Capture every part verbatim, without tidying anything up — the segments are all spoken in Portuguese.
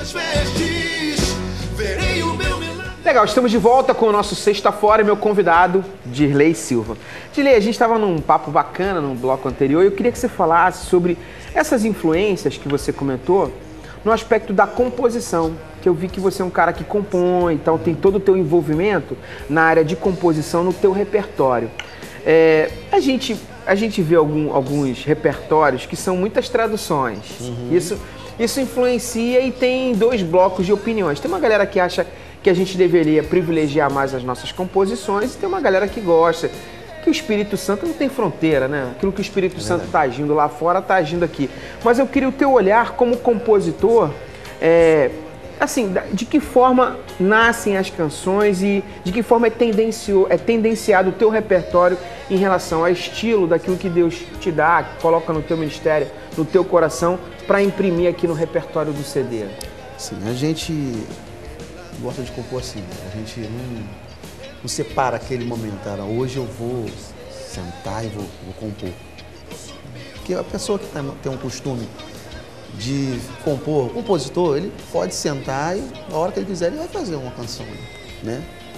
minhas vestes, verei o meu milagre. Legal, estamos de volta com o nosso Sexta Fora e meu convidado, Dirley Silva. Dirley, a gente estava num papo bacana no bloco anterior e eu queria que você falasse sobre essas influências que você comentou no aspecto da composição, que eu vi que você é um cara que compõe, então tem todo o teu envolvimento na área de composição no teu repertório. É, a, gente, a gente vê algum, alguns repertórios que são muitas traduções. Uhum. Isso, isso influencia e tem dois blocos de opiniões. Tem uma galera que acha que a gente deveria privilegiar mais as nossas composições e tem uma galera que gosta, que o Espírito Santo não tem fronteira, né? Aquilo que o Espírito é Santo está agindo lá fora, está agindo aqui. Mas eu queria o teu olhar como compositor, é, assim, de que forma nascem as canções e de que forma é, tendencio, é tendenciado o teu repertório em relação ao estilo daquilo que Deus te dá, que coloca no teu ministério, no teu coração, para imprimir aqui no repertório do C D. Sim, a gente gosta de compor assim, a gente não, não separa aquele momento, cara, hoje eu vou sentar e vou, vou compor. Porque a pessoa que tem um costume de compor, o compositor, ele pode sentar e na hora que ele quiser ele vai fazer uma canção, né?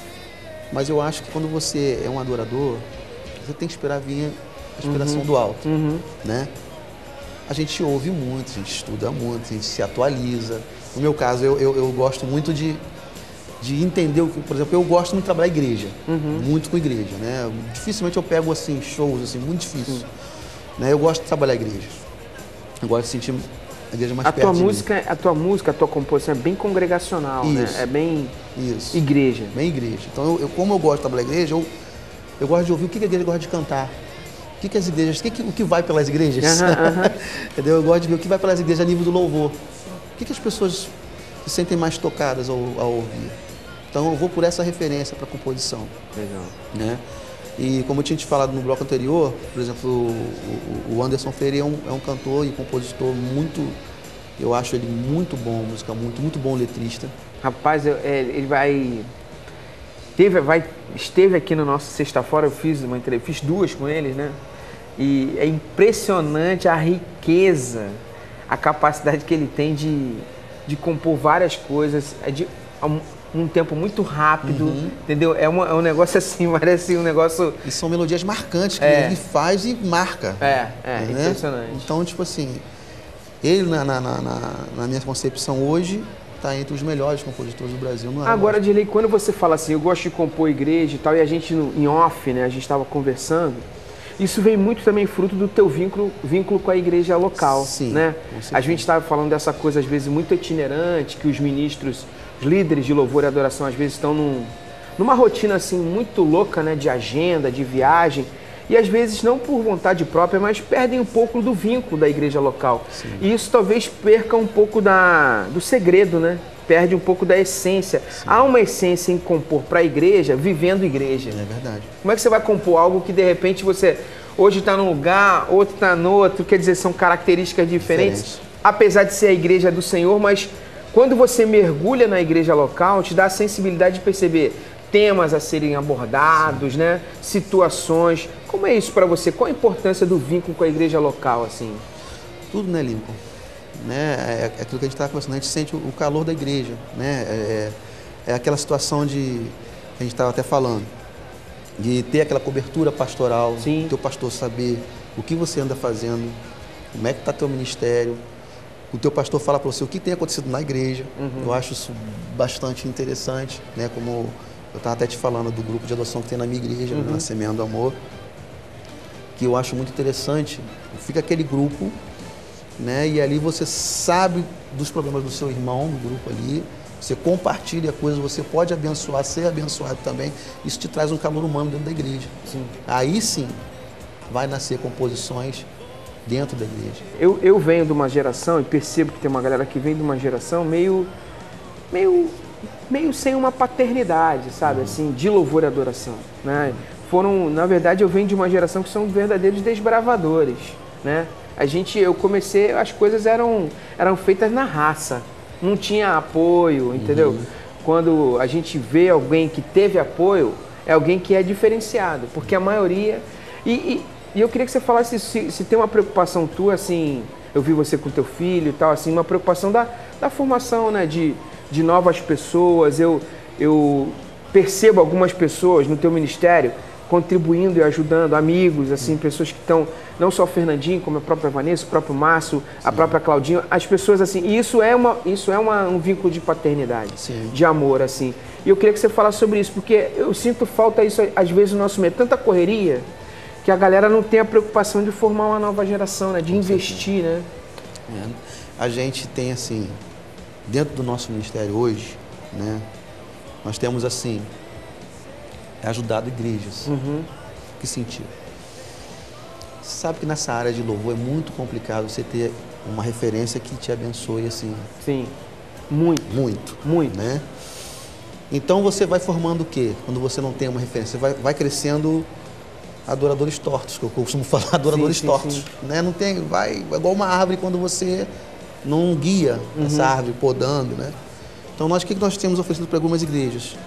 Mas eu acho que quando você é um adorador, você tem que esperar vir a inspiração uhum. do alto, uhum. né? A gente ouve muito, a gente estuda muito, a gente se atualiza. No meu caso, eu, eu, eu gosto muito de, de entender o que, por exemplo, eu gosto muito de trabalhar igreja, uhum. muito com igreja, né? Dificilmente eu pego assim shows assim, muito difícil, uhum. né? Eu gosto de trabalhar igreja. Eu gosto de sentir a igreja mais a perto tua de música, mim. A tua música, a tua composição é bem congregacional, Isso. né? É bem Isso. igreja. Bem igreja. Então, eu, eu, como eu gosto de trabalhar igreja, eu, eu gosto de ouvir o que a igreja gosta de cantar. O que, que as igrejas, o que, o que vai pelas igrejas? Uhum, uhum. Entendeu? Eu gosto de ver o que vai pelas igrejas a nível do louvor. O que, que as pessoas se sentem mais tocadas ao, ao ouvir. Então eu vou por essa referência para a composição. Legal. Né? E como eu tinha te falado no bloco anterior, por exemplo, o, o Anderson Freire é um, é um cantor e compositor muito, eu acho ele muito bom, música muito, muito bom letrista. Rapaz, eu, é, ele vai... Teve, vai, esteve aqui no nosso Sexta-feira, eu fiz uma entrevista, fiz duas com eles, né? E é impressionante a riqueza, a capacidade que ele tem de, de compor várias coisas, é de um, um tempo muito rápido, uhum. entendeu? É, uma, é um negócio assim, parece um negócio... E são melodias marcantes que é. ele faz e marca. É, é, né? impressionante. Então, tipo assim, ele na, na, na, na minha concepção hoje... está entre os melhores compositores do Brasil. Não é? Agora, Dirley, quando você fala assim, eu gosto de compor igreja e tal, e a gente no, em off, né, a gente estava conversando, isso vem muito também fruto do teu vínculo, vínculo com a igreja local. Sim, né? A gente estava falando dessa coisa, às vezes, muito itinerante, que os ministros, os líderes de louvor e adoração, às vezes estão num, numa rotina assim muito louca, né, de agenda, de viagem, e às vezes não por vontade própria, mas perdem um pouco do vínculo da igreja local. Sim. E isso talvez perca um pouco da, do segredo, né? Perde um pouco da essência. Sim. Há uma essência em compor para a igreja, vivendo igreja. É verdade. Como é que você vai compor algo que de repente você hoje está num lugar, outro está no outro, quer dizer, são características diferentes, Diferente. apesar de ser a igreja do Senhor, mas quando você mergulha na igreja local, te dá a sensibilidade de perceber temas a serem abordados, Sim. né? Situações. Como é isso para você? Qual a importância do vínculo com a igreja local, assim? Tudo, né, Lincoln? Né? É, é aquilo que a gente estava conversando, a gente sente o calor da igreja, né? É, é aquela situação de, a gente estava até falando, de ter aquela cobertura pastoral, Sim. o teu pastor saber o que você anda fazendo, como é que está teu ministério, o teu pastor fala para você o que tem acontecido na igreja. Uhum. Eu acho isso bastante interessante, né? Como eu estava até te falando do grupo de adoção que tem na minha igreja, uhum. na Semeando do Amor, que eu acho muito interessante. Fica aquele grupo, né? E ali você sabe dos problemas do seu irmão no grupo ali, você compartilha coisas, você pode abençoar, ser abençoado também. Isso te traz um calor humano dentro da igreja. Sim. Aí sim vai nascer composições dentro da igreja. Eu, eu venho de uma geração, e percebo que tem uma galera que vem de uma geração meio, meio, meio sem uma paternidade, sabe, uhum. assim, de louvor e adoração, né? Foram, na verdade, eu venho de uma geração que são verdadeiros desbravadores, né? A gente, eu comecei, as coisas eram, eram feitas na raça, não tinha apoio, entendeu? Uhum. Quando a gente vê alguém que teve apoio, é alguém que é diferenciado, porque a maioria... E, e E eu queria que você falasse se, se tem uma preocupação tua, assim, eu vi você com teu filho e tal, assim, uma preocupação da, da formação, né, de, de novas pessoas. Eu, eu percebo algumas pessoas no teu ministério contribuindo e ajudando, amigos, assim, pessoas que estão, não só o Fernandinho, como a própria Vanessa, o próprio Márcio, a própria Claudinha, as pessoas, assim, e isso é, uma, isso é uma, um vínculo de paternidade, Sim. de amor, assim. E eu queria que você falasse sobre isso, porque eu sinto falta isso, às vezes, no nosso meio, tanta correria, que a galera não tem a preocupação de formar uma nova geração, né, de Com investir, certeza. né? É, a gente tem, assim, dentro do nosso ministério hoje, né, nós temos, assim, ajudado igrejas. Uhum. Que sentido? Você sabe que nessa área de louvor é muito complicado você ter uma referência que te abençoe assim. Sim, muito. Muito. Muito. Né? Então você vai formando o quê? Quando você não tem uma referência, você vai, vai crescendo adoradores tortos, que eu costumo falar, adoradores sim, sim, tortos. Sim. Né? Não tem, vai é igual uma árvore quando você não guia uhum. essa árvore podando. Né? Então nós, o que nós temos oferecido para algumas igrejas?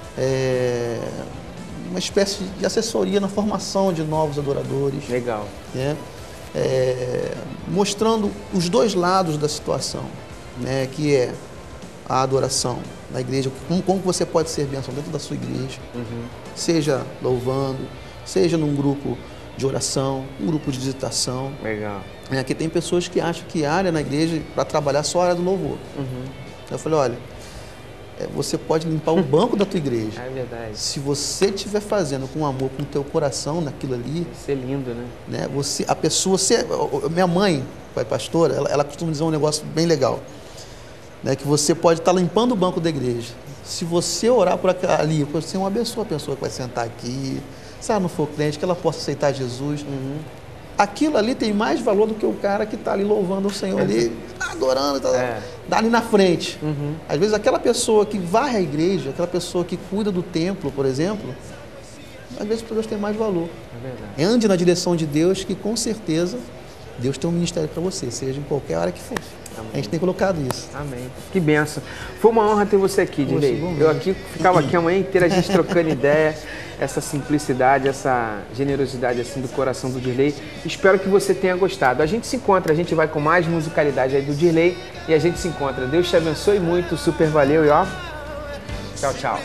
É uma espécie de assessoria na formação de novos adoradores. Legal. Né? É, mostrando os dois lados da situação, né? Que é a adoração na igreja, como, como você pode ser bênção dentro da sua igreja, uhum. seja louvando, seja num grupo de oração, um grupo de visitação. Legal. É, aqui tem pessoas que acham que a área na igreja para trabalhar só a área do louvor. Uhum. Eu falei, olha, você pode limpar o banco da tua igreja. É verdade. Se você estiver fazendo com amor, com o teu coração naquilo ali... Isso é lindo, né? né você, a pessoa... Você, minha mãe, pai pastora, ela, ela costuma dizer um negócio bem legal. Né, que você pode estar limpando o banco da igreja. Se você orar por ali, você abençoa a pessoa que vai sentar aqui. Se ela não for crente, que ela possa aceitar Jesus. Uhum. Aquilo ali tem mais valor do que o cara que está ali louvando o Senhor, ali, adorando, tá, é. Dá ali na frente. Uhum. Às vezes aquela pessoa que vai à igreja, aquela pessoa que cuida do templo, por exemplo, às vezes para Deus tem mais valor. É verdade. Ande na direção de Deus, que com certeza Deus tem um ministério para você, seja em qualquer área que for. Amém. A gente tem colocado isso. Amém. Que benção. Foi uma honra ter você aqui, Dirley. Eu aqui ficava aqui a manhã inteira, a gente trocando ideia, essa simplicidade, essa generosidade assim do coração do Dirley. Espero que você tenha gostado. A gente se encontra, a gente vai com mais musicalidade aí do Dirley e a gente se encontra. Deus te abençoe muito, super valeu e ó, tchau, tchau.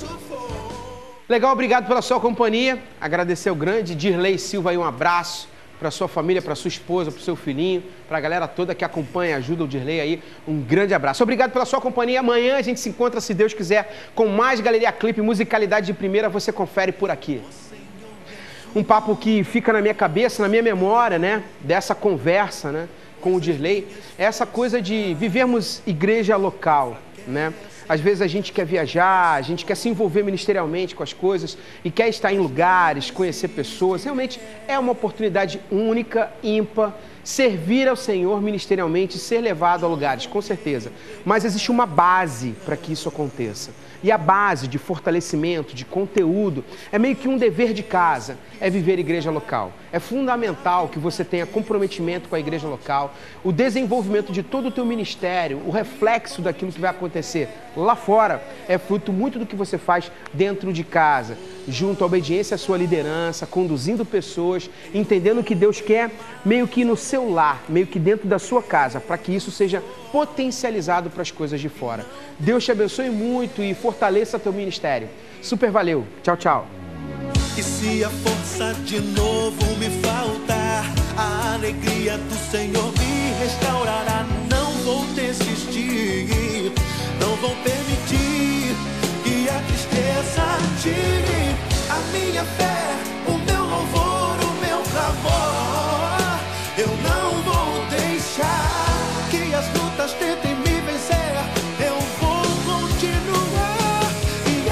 Legal, obrigado pela sua companhia. Agradecer ao grande Dirley Silva aí, um abraço para sua família, para sua esposa, para o seu filhinho, para a galera toda que acompanha, ajuda o Dirley aí, um grande abraço. Obrigado pela sua companhia. Amanhã a gente se encontra, se Deus quiser, com mais Galeria Clipe, musicalidade de primeira, você confere por aqui. Um papo que fica na minha cabeça, na minha memória, né, dessa conversa, né, com o Dirley, é essa coisa de vivermos igreja local, né? Às vezes a gente quer viajar, a gente quer se envolver ministerialmente com as coisas e quer estar em lugares, conhecer pessoas. Realmente é uma oportunidade única, ímpar, servir ao Senhor ministerialmente, ser levado a lugares, com certeza. Mas existe uma base para que isso aconteça. E a base de fortalecimento, de conteúdo, é meio que um dever de casa, é viver igreja local. É fundamental que você tenha comprometimento com a igreja local, o desenvolvimento de todo o teu ministério, o reflexo daquilo que vai acontecer lá fora, é fruto muito do que você faz dentro de casa, junto à obediência à sua liderança, conduzindo pessoas, entendendo o que Deus quer, meio que no seu lar, meio que dentro da sua casa, para que isso seja potencializado para as coisas de fora. Deus te abençoe muito e fortaleça teu ministério. Super valeu. Tchau, tchau. E se a força de novo me faltar, a alegria do Senhor me restaurará. Não vou desistir, não vou permitir que a tristeza tire a minha fé, o meu louvor, o meu clamor. Eu não vou deixar que as lutas tentem me vencer. Eu vou continuar e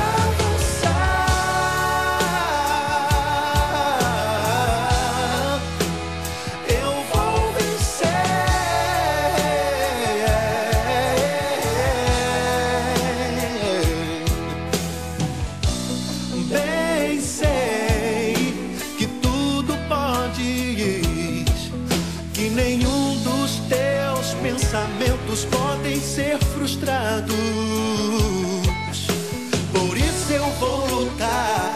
avançar. Eu vou vencer. Bem sei que tudo podes, que nenhum dos teus pensamentos podem ser frustrados. Por isso eu vou lutar.